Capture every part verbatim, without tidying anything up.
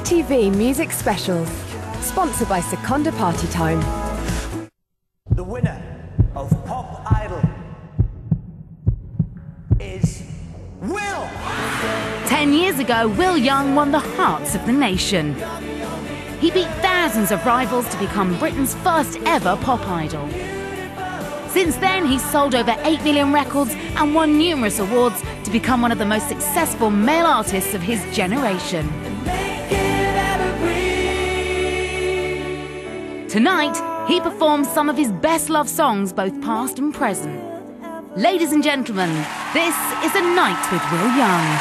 T V Music Specials, sponsored by Seconda Party Time. The winner of Pop Idol is Will! Ten years ago, Will Young won the hearts of the nation. He beat thousands of rivals to become Britain's first ever pop idol. Since then, he's sold over eight million records and won numerous awards to become one of the most successful male artists of his generation. Tonight, he performs some of his best loved songs, both past and present. Ladies and gentlemen, this is A Night with Will Young.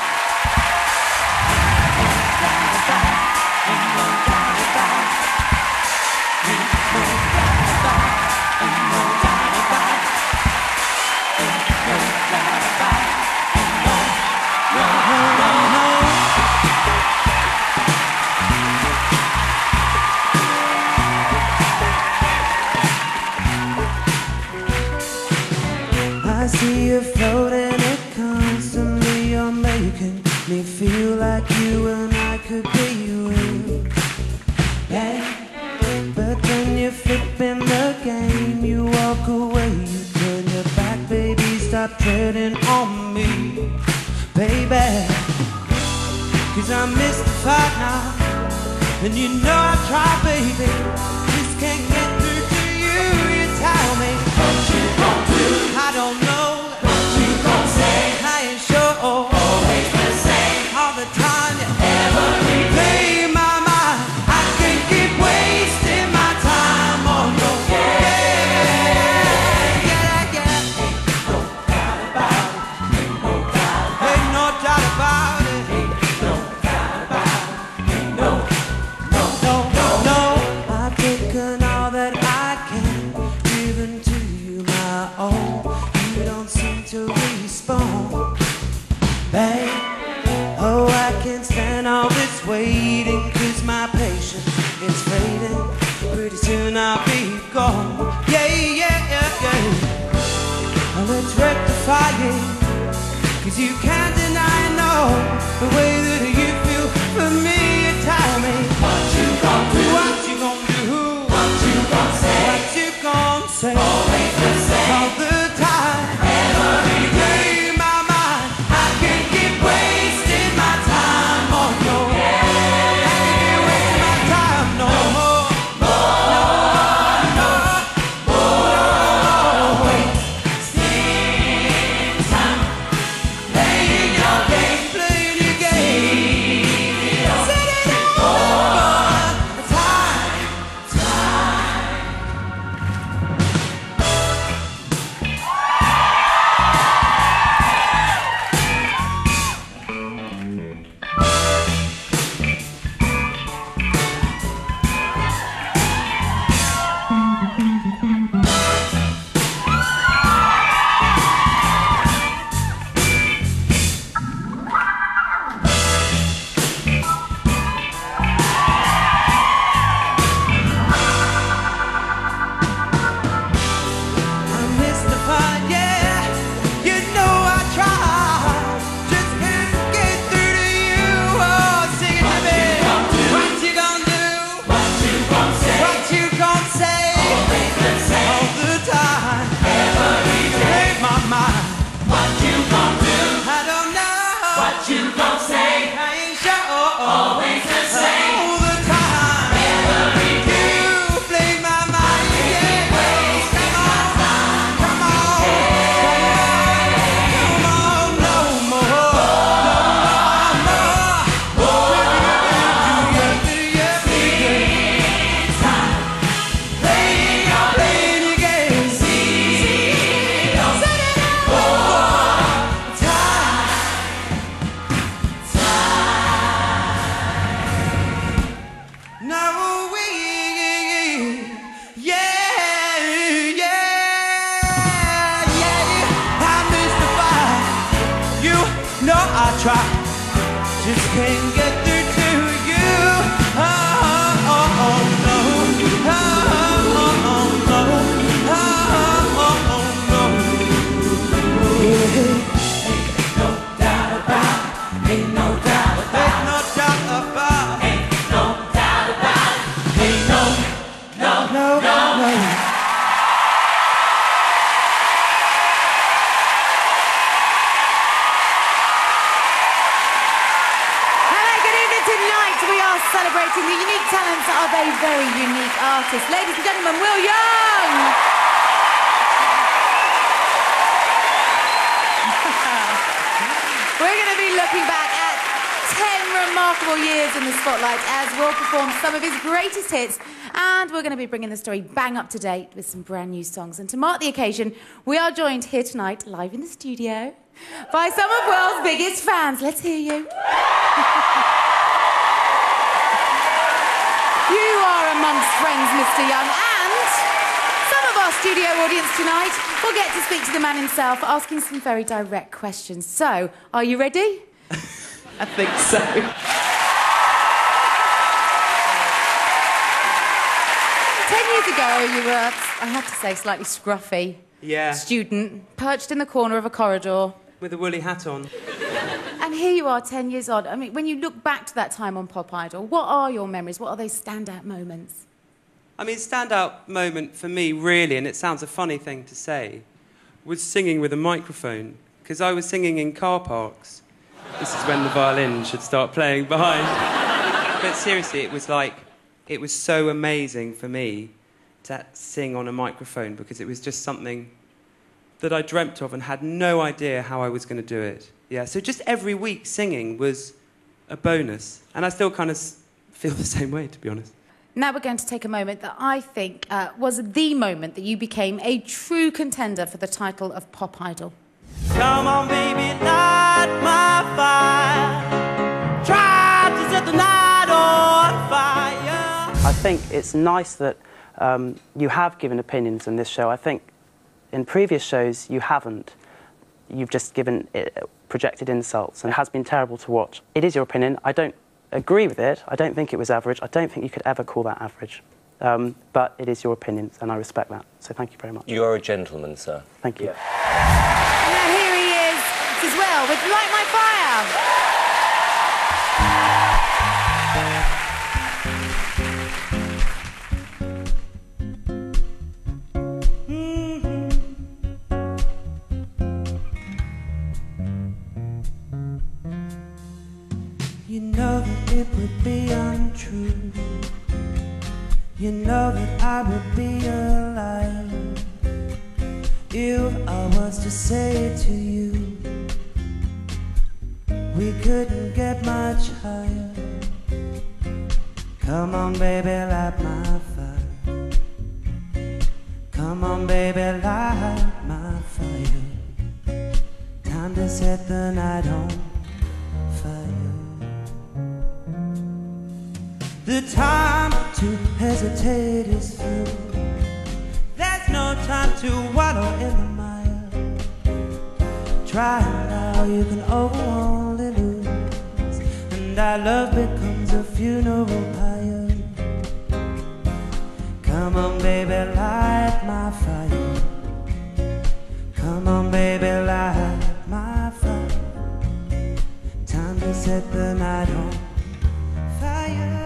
I see you floating it constantly. You're making me feel like you and I could be real. Yeah. But then you're flipping the game. You walk away, you turn your back, baby. Stop treading on me, baby. Cause I'm mystified now, and you know I try, baby. Just can't get through to you. You tell me what you gon' do. I don't know. Babe, oh, I can't stand all this waiting, cause my patience is fading. Pretty soon I'll be gone. Yeah, yeah, yeah, yeah. Well, let's rectify it, cause you can't deny, no, the way that you feel for me. You tell me what you gon' do, what you gon' do, what you gon' say, what you gon' say. Always the same, all the time, every day. Just can't get through to you. Oh, oh, oh, no. Oh, oh, oh, no. Oh, oh, oh, no. Yeah. Ain't no doubt about it. Ain't no doubt about it. Ain't no doubt about it. Ain't no celebrating the unique talents of a very unique artist. Ladies and gentlemen, Will Young! We're going to be looking back at ten remarkable years in the spotlight as Will performs some of his greatest hits, and we're going to be bringing the story bang up to date with some brand new songs. And to mark the occasion, we are joined here tonight, live in the studio, by some of Will's biggest fans. Let's hear you. You are amongst friends, Mister Young, and some of our studio audience tonight will get to speak to the man himself, asking some very direct questions. So, are you ready? I think so. Ten years ago, you were, I have to say, slightly scruffy. Yeah. Student, perched in the corner of a corridor. With a woolly hat on. And here you are, ten years on. I mean, when you look back to that time on Pop Idol, what are your memories? What are those standout moments? I mean, standout moment for me, really, and it sounds a funny thing to say, was singing with a microphone. Because I was singing in car parks. This is when the violin should start playing behind. But seriously, it was like, it was so amazing for me to sing on a microphone, because it was just something that I dreamt of and had no idea how I was going to do it. Yeah, so just every week singing was a bonus. And I still kind of feel the same way, to be honest. Now we're going to take a moment that I think uh, was the moment that you became a true contender for the title of Pop Idol. Come on, baby, light my fire. Try to set the night on fire. I think it's nice that um, you have given opinions in this show. I think in previous shows you haven't. You've just given it, projected insults, and it has been terrible to watch. It is your opinion. I don't agree with it. I don't think it was average. I don't think you could ever call that average. Um, but it is your opinion, and I respect that. So thank you very much. You are a gentleman, sir. Thank you. And now here he is, as well, with Light My Fire. You know that it would be untrue. You know that I would be a liar if I was to say to you we couldn't get much higher. Come on, baby, light my fire. Come on, baby, light my fire. Time to set the night on fire. The time to hesitate is through. There's no time to wallow in the mire. Try now, you can only lose, and our love becomes a funeral pyre. Come on, baby, light my fire. Come on, baby, light my fire. Time to set the night on fire.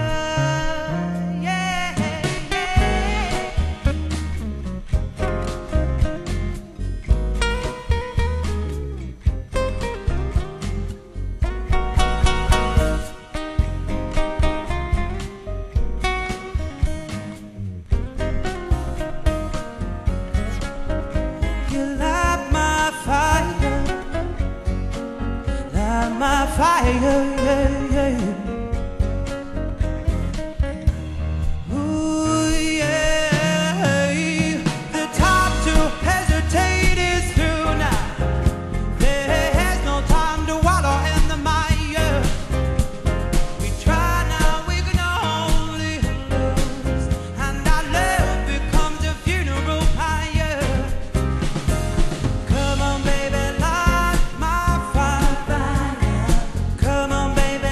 My fire, yeah, yeah. Ooh, yeah. The time to hesitate is through now. There's no time to wallow in the mire. We try now, we can only lose, and our love becomes a funeral pyre. Come on, baby, light my fire. Come on, baby.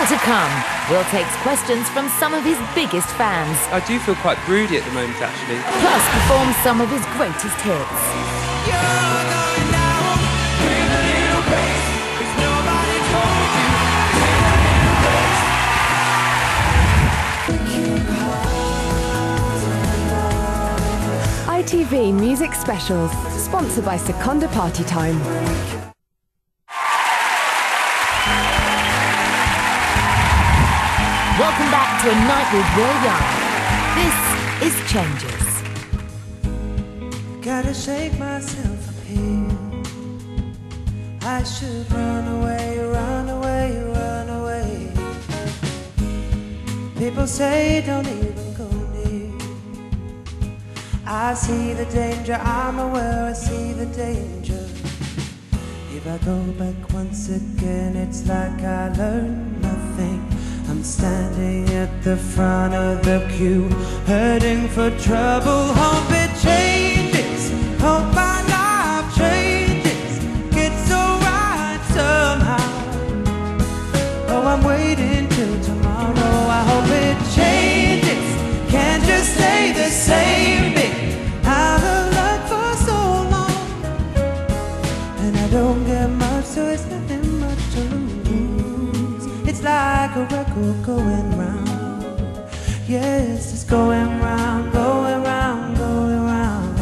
to come, Will takes questions from some of his biggest fans, I do feel quite broody at the moment, actually. plus performs some of his greatest hits. You're going down with a little bass, 'cause nobody told you. I T V Music Specials, sponsored by Seconda Party Time. Welcome back to A Night with Will Young. This is Changes. Gotta shake myself up here. I should run away, run away, run away. People say don't even go near. I see the danger, I'm aware I see the danger. If I go back once again, it's like I learned nothing. I'm standing at the front of the queue, heading for trouble. Hope it changes, hope my life changes, gets alright somehow. Oh, I'm waiting till tomorrow. I hope it changes, can't just stay the same. Been out of luck for so long, and I don't get much, so it's nothing much to lose. It's like a record going round. Yes, it's going round, going round, going round.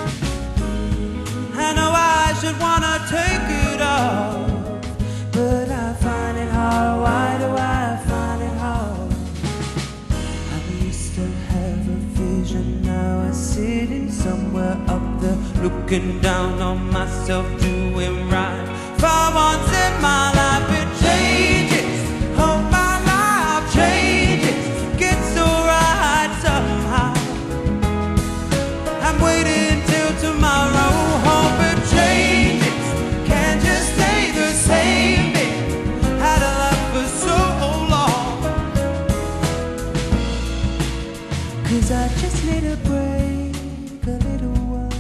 I know I should wanna take it off, but I find it hard. Why do I find it hard? I used to have a vision, now I'm sitting somewhere up there, looking down on myself, doing right. For once in my life it changes, hope my life changes, gets alright somehow. I'm waiting till tomorrow, hope it changes, can't just stay the same. Been out of luck for so long, 'cause I just need a break, a little one,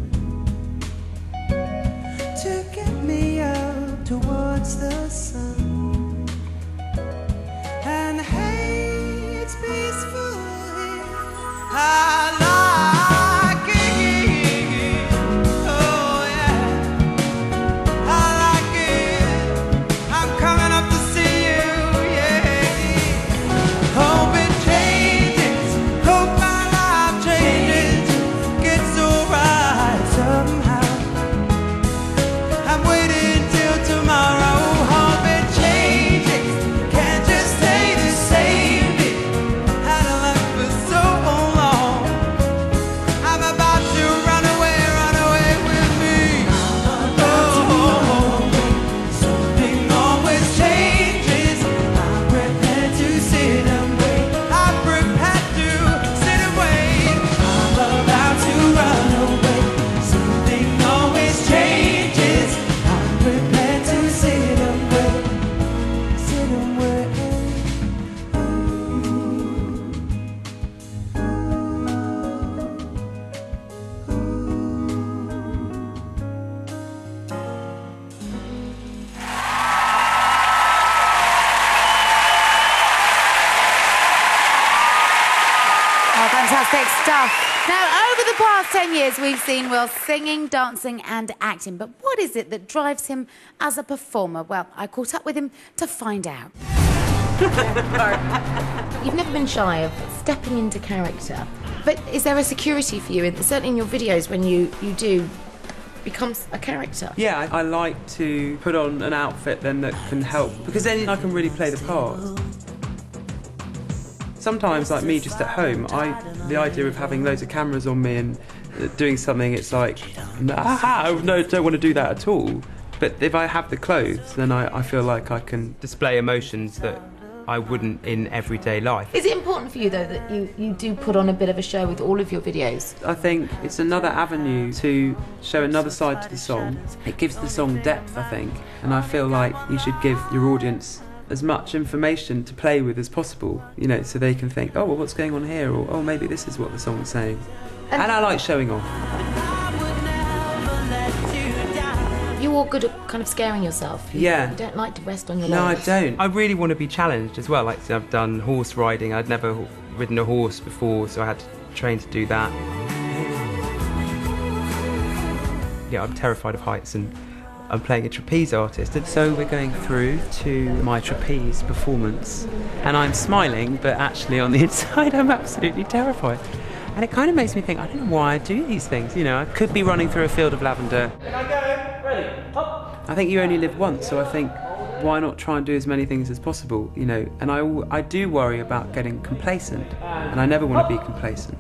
to get me out towards the sun. And hey, it's peaceful here, I like it. Oh yeah, I like it. I'm coming up to see you, yeah. Hope it changes, hope my life changes, gets alright somehow. I'm waiting till tomorrow, hope it changes, can't just stay the same. Been out of luck for so long, I'm about to run away, run away with me. Oh, something always changes, I'm prepared to sit and wait, I'm prepared to sit and wait. I'm about to run away, something always changes, I'm prepared to sit and wait, sit and wait. Oh, fantastic stuff. Now, over the past ten years, we've seen Will singing, dancing and acting. But what is it that drives him as a performer? Well, I caught up with him to find out. You've never been shy of stepping into character. But is there a security for you, in, certainly in your videos, when you, you do become a character? Yeah, I, I like to put on an outfit then that can help, because then I can really play the part. Sometimes, like me just at home, I the idea of having loads of cameras on me and uh, doing something, it's like, nah, no, don't want to do that at all. But if I have the clothes, then I, I feel like I can display emotions that I wouldn't in everyday life. Is it important for you, though, that you, you do put on a bit of a show with all of your videos? I think it's another avenue to show another side to the song. It gives the song depth, I think, and I feel like you should give your audience as much information to play with as possible, you know, so they can think, oh, well, what's going on here? Or, oh, maybe this is what the song's saying. And, and I like showing off. You're good at kind of scaring yourself. You, Yeah. You don't like to rest on your No, I laurels. don't. I really want to be challenged as well. Like, so I've done horse riding. I'd never ridden a horse before, so I had to train to do that. Yeah, I'm terrified of heights, and I'm playing a trapeze artist. And so we're going through to my trapeze performance, and I'm smiling, but actually on the inside I'm absolutely terrified. And it kind of makes me think, I don't know why I do these things, you know. I could be running through a field of lavender. Can I go? Ready? Up. I think you only live once, so I think, why not try and do as many things as possible, you know? And I, I do worry about getting complacent, and I never want to be complacent.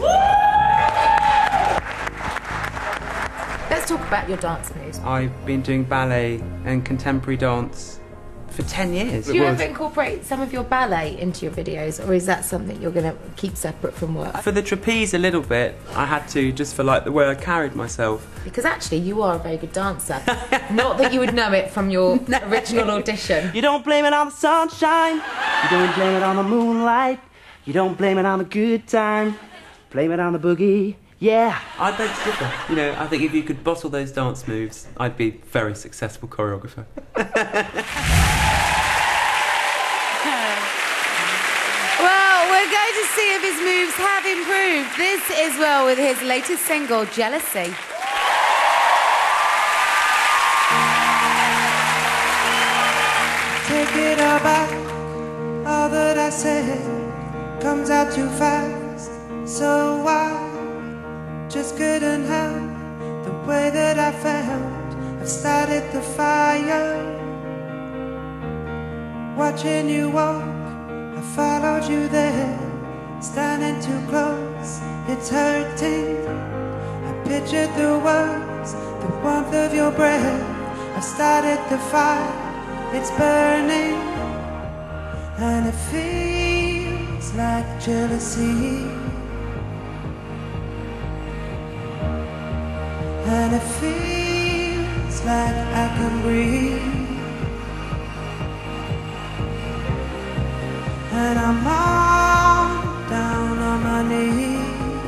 Let's talk about your dance moves. I've been doing ballet and contemporary dance for ten years. Do you ever incorporate some of your ballet into your videos, or is that something you're going to keep separate from work? For the trapeze a little bit, I had to, just for like the way I carried myself. Because actually you are a very good dancer. Not that you would know it from your original audition. You don't blame it on the sunshine. You don't blame it on the moonlight. You don't blame it on the good time. Blame it on the boogie. Yeah. I beg to differ. You know, I think if you could bottle those dance moves, I'd be a very successful choreographer. Well, we're going to see if his moves have improved. This is, well, with his latest single, Jealousy. Take it all back. All that I said comes out too fast. So I just couldn't help the way that I felt. I've started the fire. Watching you walk, I followed you there. Standing too close, it's hurting. I pictured the words, the warmth of your breath. I've started the fire, it's burning. And it feels like jealousy. And it feels like I can breathe. And I'm all down on my knees.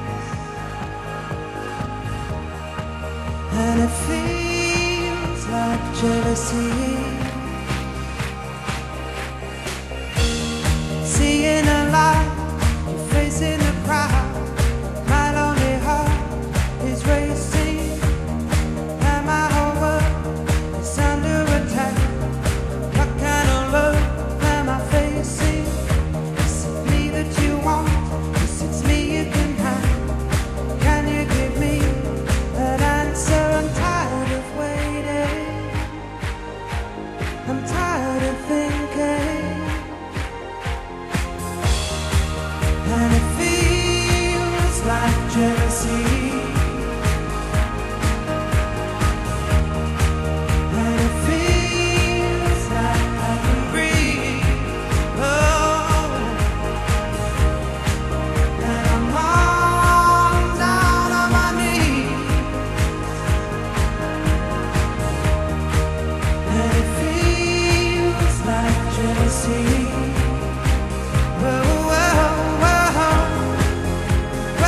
And it feels like jealousy. Seeing a light, your face in the crowd. My lonely heart is racing. And my whole world is under attack. What kind of love am I facing? Is it me that you want? Is it me you can have? Can you give me an answer? I'm tired of waiting. I'm tired of thinking. And it feels like jealousy. And it feels like I can breathe. Oh, and I'm all down on my knees. And it feels like jealousy. Whoa, whoa, whoa, whoa,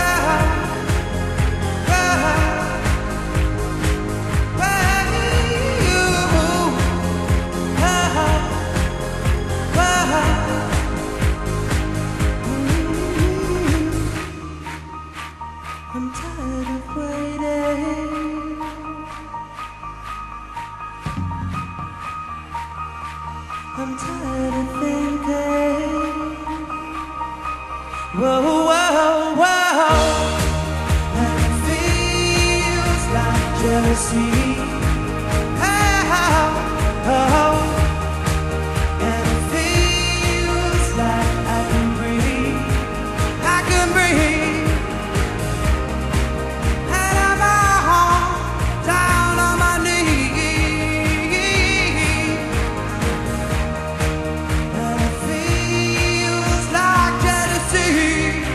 I'm tired of waiting. I'm tired of thinking. Whoa, whoa, whoa. And it feels like jealousy. Oh, oh. And it feels like I can breathe. I can breathe. And I'm all down on my knees. And it feels like jealousy.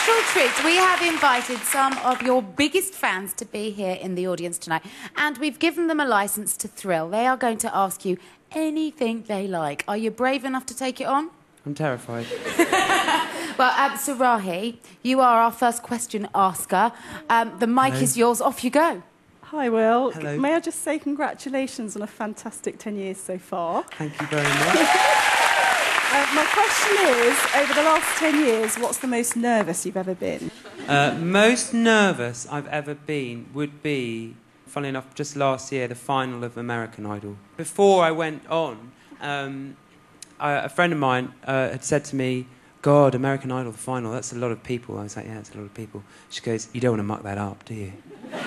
special treat. We have invited some of your biggest fans to be here in the audience tonight, and we've given them a licence to thrill. They are going to ask you anything they like. Are you brave enough to take it on? I'm terrified. Well, um, Sarahi, you are our first question asker. Um, the mic Hello. is yours. Off you go. Hi, Will. Hello. May I just say congratulations on a fantastic ten years so far. Thank you very much. Uh, my question is, over the last ten years, what's the most nervous you've ever been? Uh, most nervous I've ever been would be, funnily enough, just last year, the final of American Idol. Before I went on, um, I, a friend of mine uh, had said to me, God, American Idol, the final, that's a lot of people. I was like, yeah, it's a lot of people. She goes, you don't want to muck that up, do you?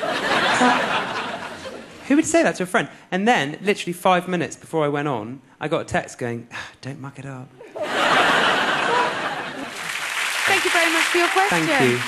Who would say that to a friend? And then, literally five minutes before I went on, I got a text going, ah, don't muck it up. Thank you very much for your question. Thank you.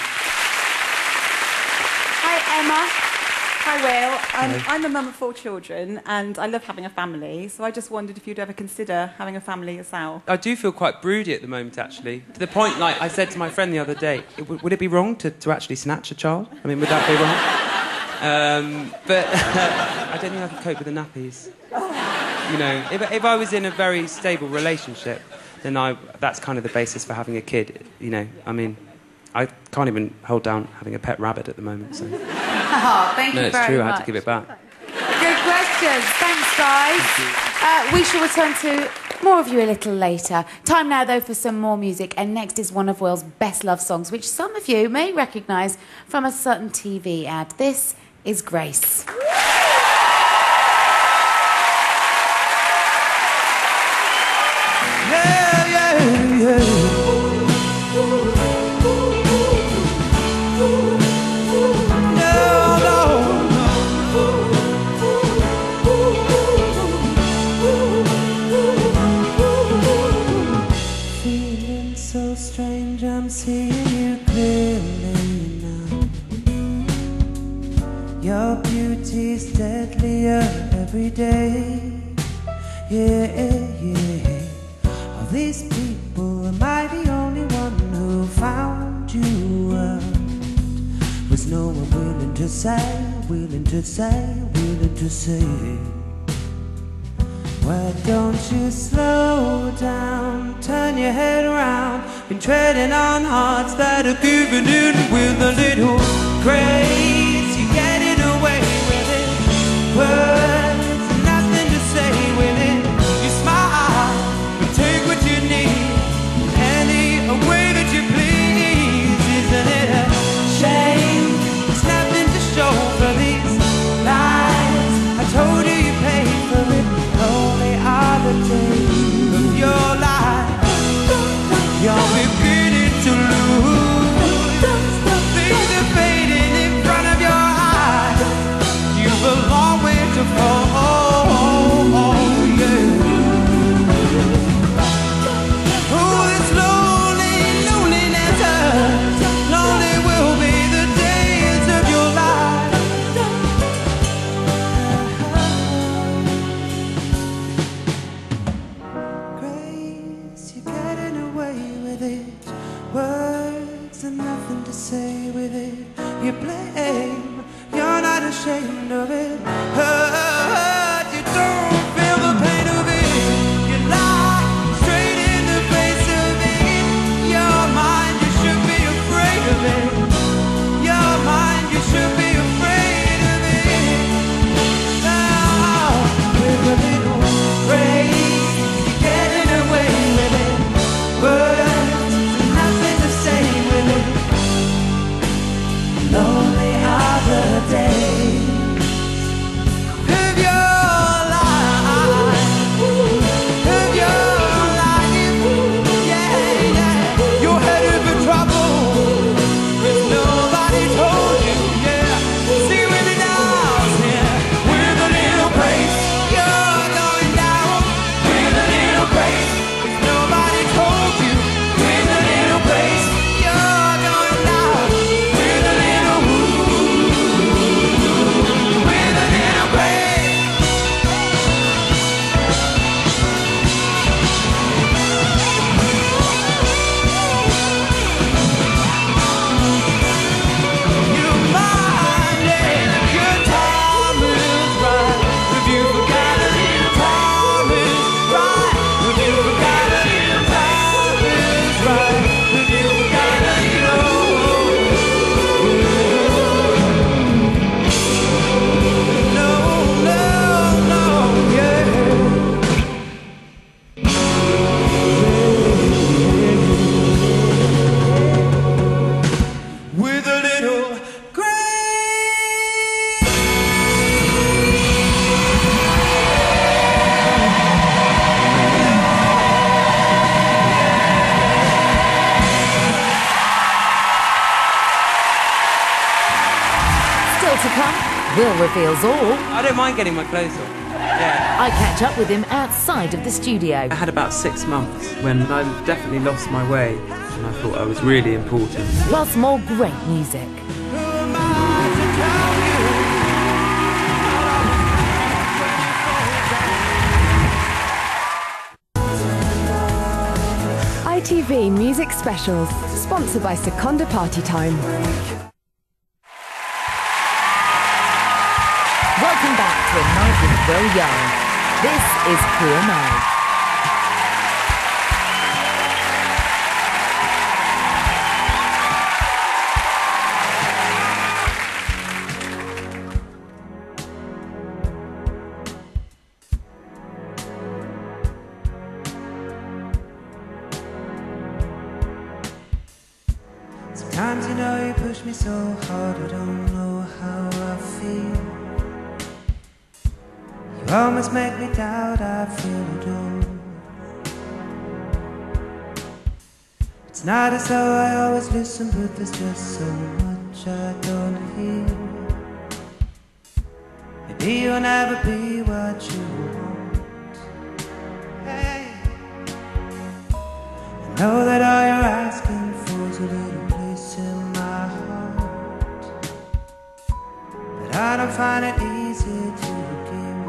Hi, Emma. Hi, Will. Um, Hello. I'm a mum of four children, and I love having a family, so I just wondered if you'd ever consider having a family yourself. I do feel quite broody at the moment, actually. To the point, like, I said to my friend the other day, it, would it be wrong to, to actually snatch a child? I mean, would that be wrong? Um, but I don't think I could cope with the nappies. You know, if, if I was in a very stable relationship, then I, that's kind of the basis for having a kid, you know. I mean, I can't even hold down having a pet rabbit at the moment, so... Oh, thank No, you it's very true, much. I had to give it back. Good questions. Thanks, guys. Uh, we shall return to more of you a little later. Time now, though, for some more music. And next is one of Will's best love songs, which some of you may recognise from a certain T V ad. This is Grace. Yeah, yeah, yeah. I'm seeing you clearly now. Your beauty's deadlier every day. Yeah, yeah. All these people, am I the only one who found you out? Was no one willing to say, willing to say, willing to say? Why don't you slow down, turn your head around? Been treading on hearts that are giving in with a little grace. You're getting away with it. Words, nothing to say with it. You smile, you take what you need, any way that you please. Isn't it a shame? There's nothing to show for these lies. I told you you paid for it. Only are the days of your life. You're beginning to lose. Things are fading in front of your eyes. You've a long way to fall. Yeah. Oh, this lonely, loneliness, lonely will be the days of your life. Grace, you're getting away with it. Words and nothing to say with it. You blame, you're not ashamed of it. Hurt, you don't feel the pain of it. You lie straight in the face of it. Your mind, you should be afraid of it. Your mind, you should be afraid of it. Now, with a little grace, you're getting away with it. Words, nothing to say with it. Lonely are the days to come, Will reveals all. I don't mind getting my clothes off. Yeah. I catch up with him outside of the studio. I had about six months when I definitely lost my way and I thought I was really important. Plus more great music. I T V Music Specials, sponsored by Seconda Party Time. Welcome back to a night with Will Young. This is Who Am I? Sometimes you know you push me so hard, I don't know how I feel. You almost make me doubt I feel it all. It's not as though I always listen, but there's just so much I don't hear. Maybe you'll never be what you want. Hey, I know that all you're asking for is a little place in my heart, but I don't find it easy to give.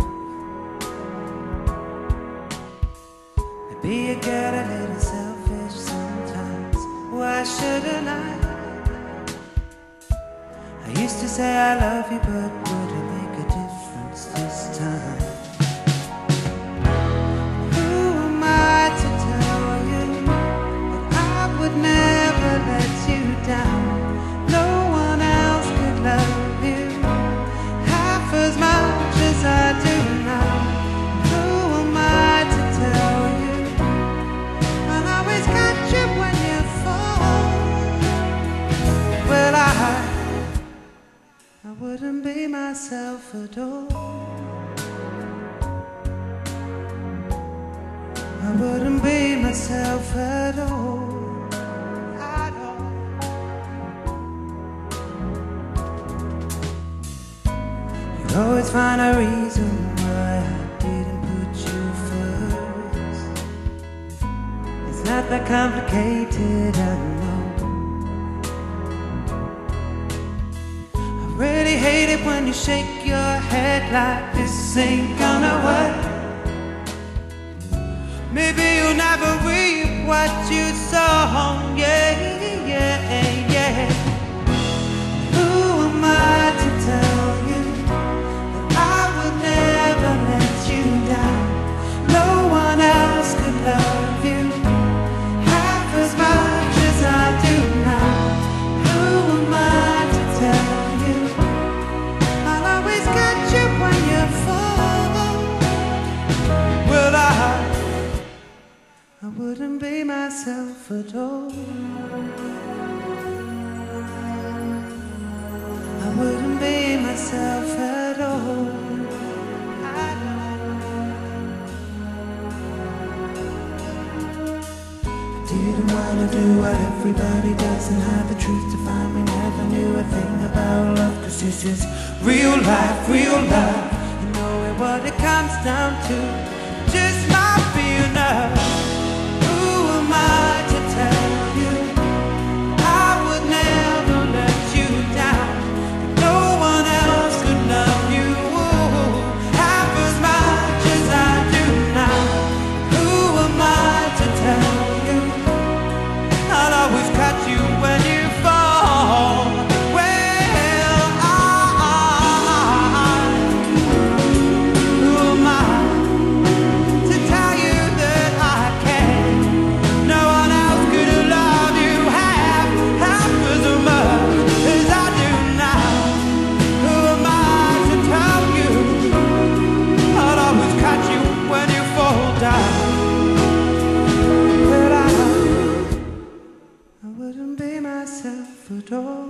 Maybe you get a little selfish sometimes. Why shouldn't I? I used to say I love you, but would it make a difference this time? Who am I to tell you that I would never let you down? No one else could love you half as much as I do now. Who am I to tell you I'll always catch you when you fall? Well, I I wouldn't be myself at all. I wouldn't be myself at all. At all. You'd always find a reason why I didn't put you first. It's not that complicated, I know. Really hate it when you shake your head like this ain't gonna work. Maybe you'll never reap what you sow, yeah, yeah, yeah. Who am I to tell you that I would never let you down? No one else could love you half as much as I do now. Who am I to tell you I'll always catch you when you fall? Well, I I wouldn't be myself at all. I wouldn't be myself at all. At all. I didn't wanna do what everybody does and hide the truth to find me. Never knew a thing about love, 'cause this is real life, real life. You know it, what it comes down to just might be enough. Who am I to tell you I would never let you down? No one else could love you half as much as I do now. Who am I to tell you I'll always catch you when you fall? Well, I, who am I to tell you that I can? No one else could love you half, half as much as I do now. Who am I to tell you I'll always catch you when you fall down? But I I wouldn't be myself at all.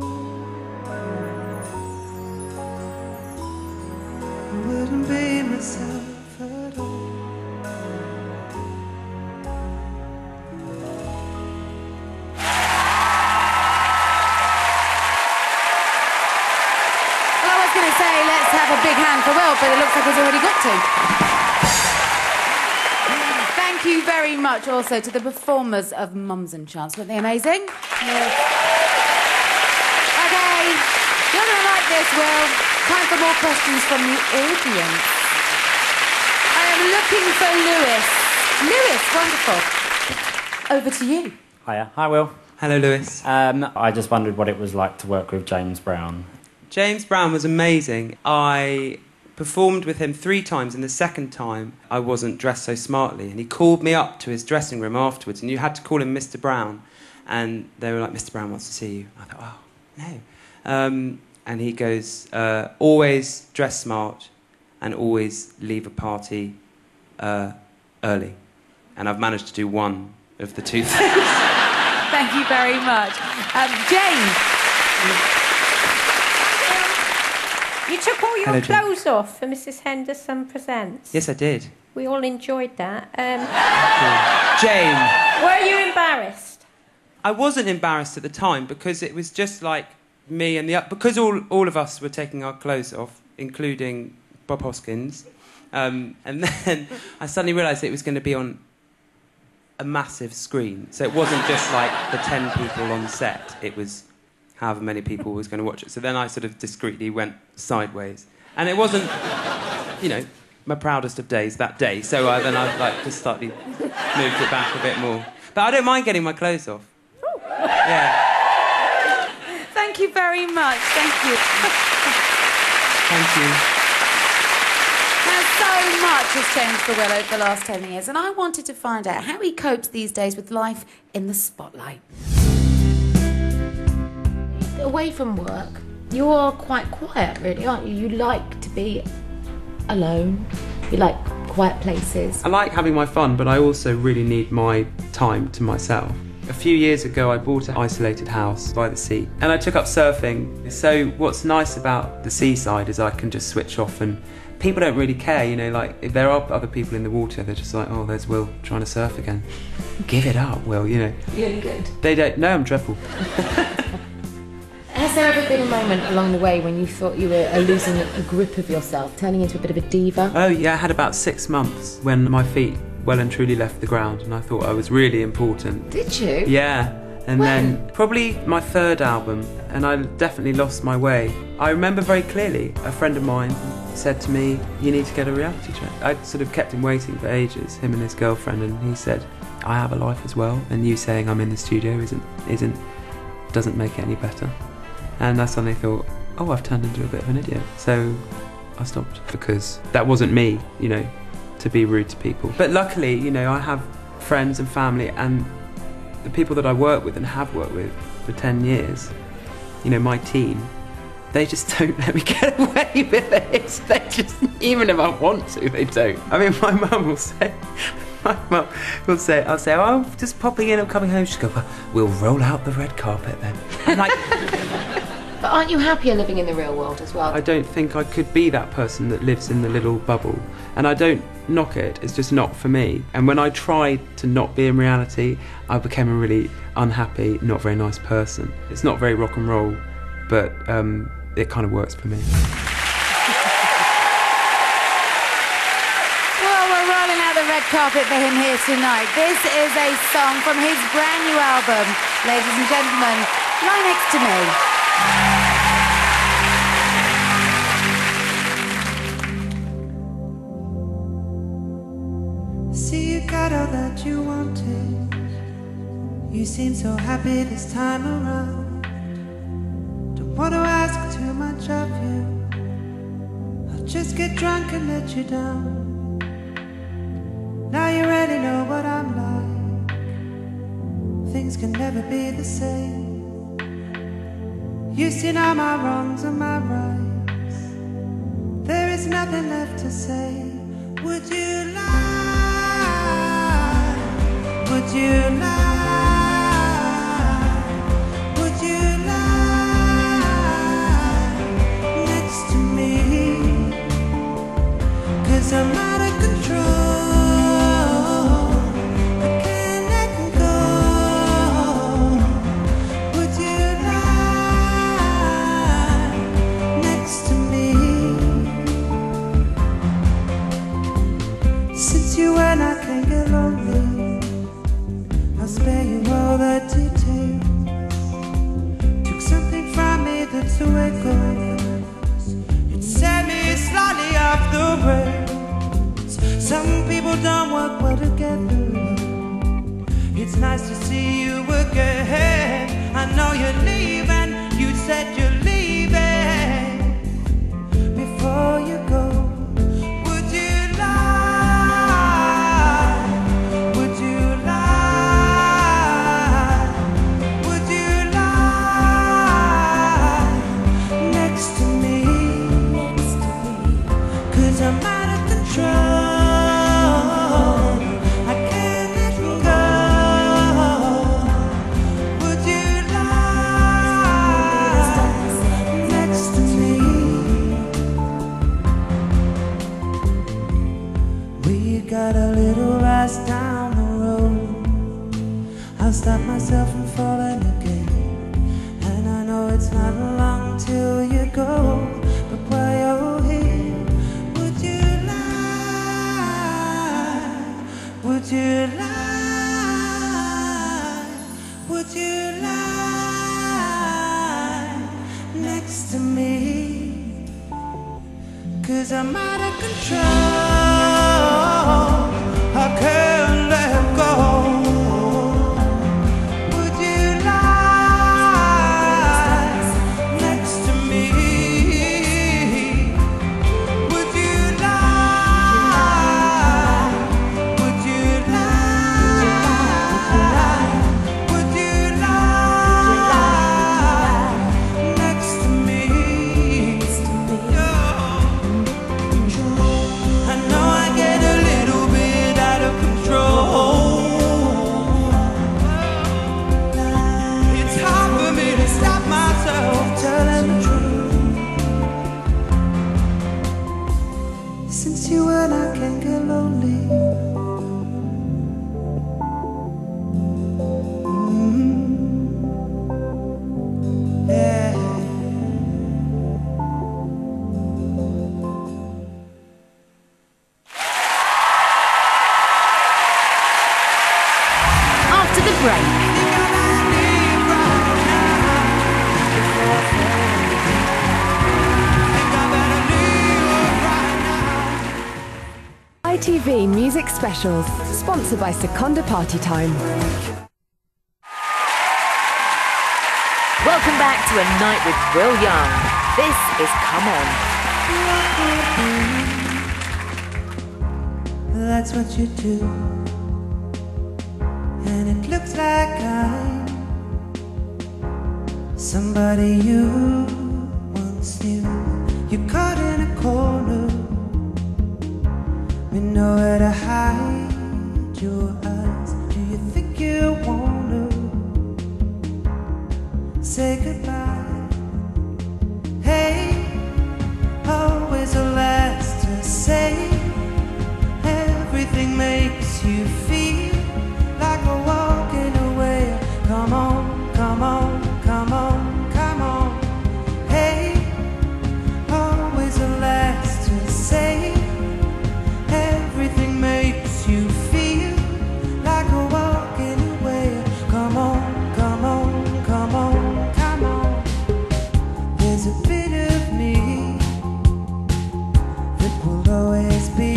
I wouldn't be myself at all. Well, I was going say let's have a big hand for Will, but it looks like he's already got to. Thank you very much also to the performers of Mums and Chance. Weren't they amazing? Yes. OK, you're going to like this, Will. Time for more questions from the audience. I am looking for Lewis. Lewis, wonderful. Over to you. Hiya. Hi, Will. Hello, Lewis. Um, I just wondered what it was like to work with James Brown. James Brown was amazing. I performed with him three times, and the second time I wasn't dressed so smartly, and he called me up to his dressing room afterwards, and you had to call him Mister Brown, and they were like, Mister Brown wants to see you. I thought, oh, no. Um, and he goes, uh, always dress smart and always leave a party uh, early. And I've managed to do one of the two things. Thank you very much. Um, Jane. You took all your Hello, Jane. clothes off for Missus Henderson Presents. Yes, I did. We all enjoyed that. Um, Jane. Were you embarrassed? I wasn't embarrassed at the time because it was just like me and the... Because all, all of us were taking our clothes off, including Bob Hoskins. Um, and then I suddenly realised it was going to be on a massive screen. So it wasn't just like the ten people on set. It was however many people was going to watch it. So then I sort of discreetly went sideways. And it wasn't, you know, my proudest of days that day. So I, then I like just slightly moved it back a bit more. But I don't mind getting my clothes off. Ooh. Yeah. Thank you very much. Thank you. Thank you. Now, so much has changed for Will over the last ten years, and I wanted to find out how he copes these days with life in the spotlight. Away from work, you are quite quiet, really, aren't you? You like to be alone. You like quiet places. I like having my fun, but I also really need my time to myself. A few years ago, I bought an isolated house by the sea, and I took up surfing. So what's nice about the seaside is I can just switch off, and people don't really care, you know, like, if there are other people in the water, they're just like, oh, there's Will trying to surf again. Give it up, Will, you know. You're good. They don't, no, I'm dreadful. Has there ever been a moment along the way when you thought you were losing a grip of yourself, turning into a bit of a diva? Oh, yeah, I had about six months when my feet well and truly left the ground, and I thought I was really important. Did you? Yeah. And When? then probably my third album, and I definitely lost my way. I remember very clearly a friend of mine said to me, you need to get a reality check. I sort of kept him waiting for ages, him and his girlfriend, and he said, I have a life as well, and you saying I'm in the studio isn't, isn't, doesn't make it any better. And I suddenly thought, oh, I've turned into a bit of an idiot. So I stopped, because that wasn't me, you know, to be rude to people. But luckily, you know, I have friends and family, and the people that I work with and have worked with for ten years, you know, my team, they just don't let me get away with it. They just, even if I want to, they don't. I mean, my mum will say, my mum will say, I'll say, oh, I'm just popping in, I'm coming home. She'll go, well, we'll roll out the red carpet then. I'm like... But aren't you happier living in the real world as well? I don't think I could be that person that lives in the little bubble. And I don't knock it, it's just not for me. And when I tried to not be in reality, I became a really unhappy, not very nice person. It's not very rock and roll, but um, it kind of works for me. Well, we're rolling out the red carpet for him here tonight. This is a song from his brand new album, ladies and gentlemen, Lie Next to Me. See, you got all that you wanted. You seem so happy this time around. Don't want to ask too much of you. I'll just get drunk and let you down. Now you already know what I'm like. Things can never be the same. You've seen all my wrongs and my rights. There is nothing left to say. Would you lie? Would you lie? Would you lie next to me? 'Cause I'm out of control. I can't let go. Would you lie next to me? get lonely, I'll spare you all the details. Took something from me that's so echoes. It set me slightly off the rails. Some people don't work well together. It's nice to see you again. I know you're leaving, you said you're leaving. Before you go, would you lie? Would you lie? Would you lie next to me? Next to me. 'Cause I'm out of control. Got a little rise down the road. I'll stop myself from falling again. And I know it's not long till you go, but while you're here, would you lie? Would you lie? Would you lie next to me? 'Cause I'm out of control. I can't let go. Would you lie next to me? Would you lie? Would you lie? Would you lie next to me? I know I get a little bit out of control. It's hard for me to stop myself telling the truth. Since you and I can get lonely. Mm-hmm. Yeah. After the break, I T V Music Specials, sponsored by Seconda Party Time. welcome back to A Night with Will Young. This is Come On. That's what you do. And it looks like I'm somebody you once knew. You're caught in a corner with nowhere to hide your eyes. Do you think you wanna say goodbye? Hey, always the last to say. Everything makes you feel like a walking away. Come on, come on, come on, come on. Hey, always the last to say. Everything makes you feel like a walking away. Come on, come on, come on, come on. There's a bit of me that will always be.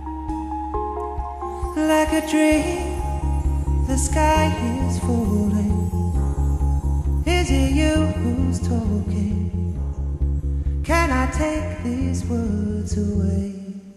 Like a dream, the sky is falling. Is it you who's talking? Can I take these words away?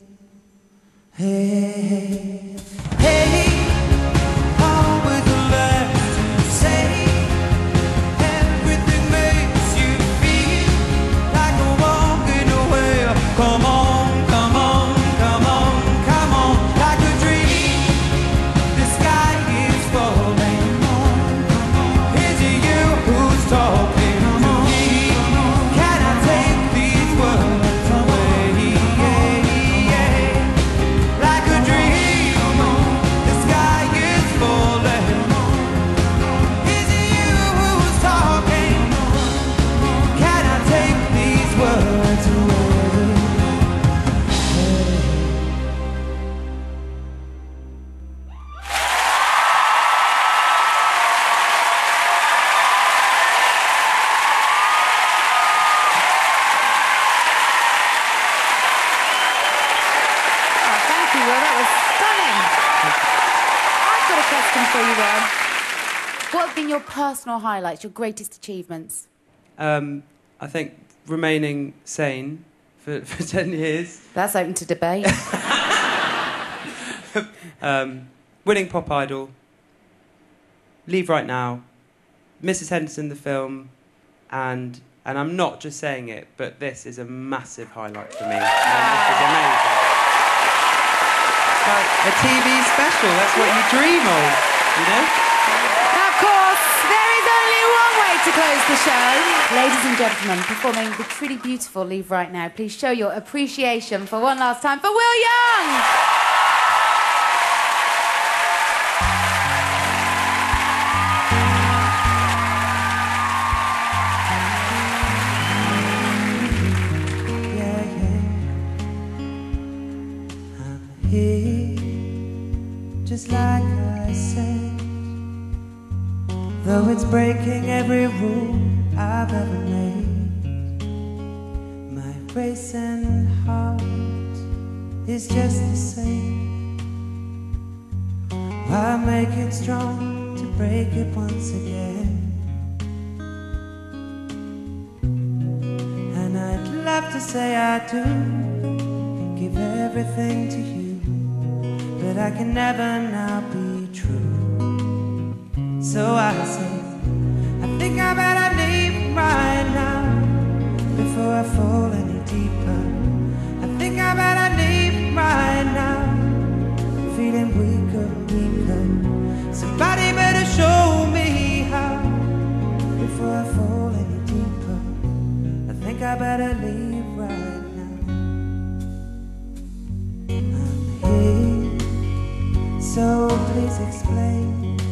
Hey, hey, hey, always the last to say. Everything makes you feel like a walking away. Come on, come on, come on, come on, like a dream. The sky is falling. Is it you who's talking to me? Can I take these words away? Like a dream, the sky is falling. Is it you who's talking? Can I take these words away? Oh, thank you, Will. That was stunning. I've got a question for you, Will. What have been your personal highlights, your greatest achievements? Um, I think remaining sane for, for ten years. That's open to debate. Um, winning Pop Idol. Leave Right Now. Missus Henderson, the film. And, and I'm not just saying it, but this is a massive highlight for me. And this is amazing. Like a T V special, that's what you dream of, you know? Now, of course, there is only one way to close the show. Ladies and gentlemen, performing the truly beautiful Leave Right Now, please show your appreciation for one last time for Will Young! Yeah, yeah. I'm here, just like I said. Though it's breaking every rule I've ever made, my racing heart is just the same. Why make it strong to break it once again? And I'd love to say I do give everything to you, but I can never now be true. So I say, I think I better leave right now before I fall any deeper. I think I better leave right now, feeling weaker and weaker. Somebody better show me how before I fall any deeper. I think I better leave right now. I'm here, so please explain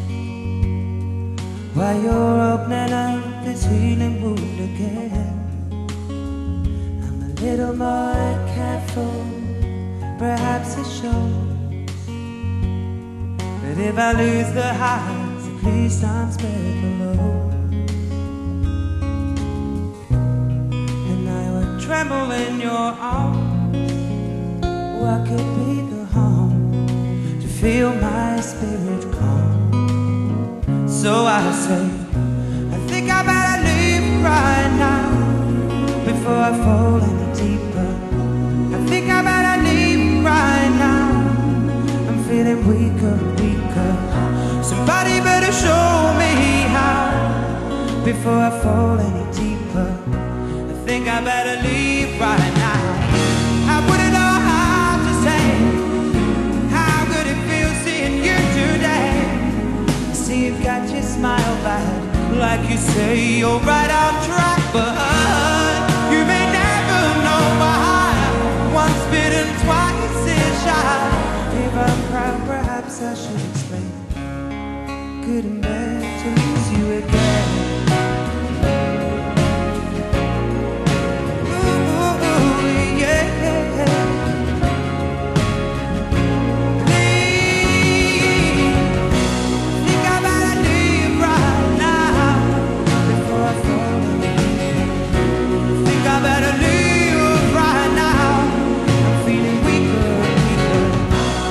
why you're opening up this healing wound again. I'm a little more careful, perhaps it shows. But if I lose the highs, at least I'm spared the lows. And I would tremble in your arms. What could be the harm to feel my spirit calm? So I say, I think I better leave right now before I fall any deeper. I think I better leave right now. I'm feeling weaker and weaker. Somebody better show me how before I fall any deeper. I think I better leave right now. I wouldn't know how to say how good it feels seeing you today. See, you've got your smile back, like you say you're right on track, but you may never know why. Once bitten, twice is shy. If I'm proud, perhaps I should explain. Couldn't bear to lose you again. Ooh, yeah.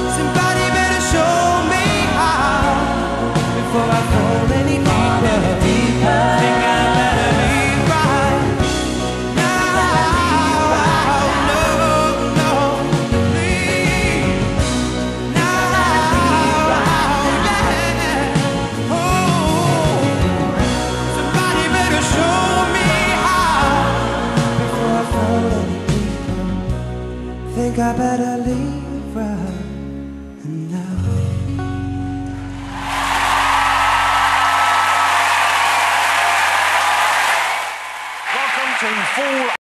Before I fall any deeper. starting full